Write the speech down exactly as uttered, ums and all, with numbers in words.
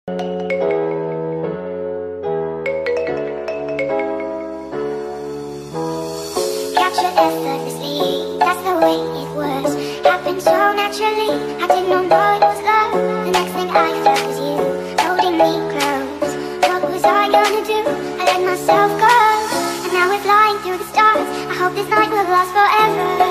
Captured effortlessly, that's the way it was. Happened so naturally, I did not know it was love. The next thing I felt was you, holding me close. What was I gonna do? I let myself go, and now we're flying through the stars. I hope this night will last forever.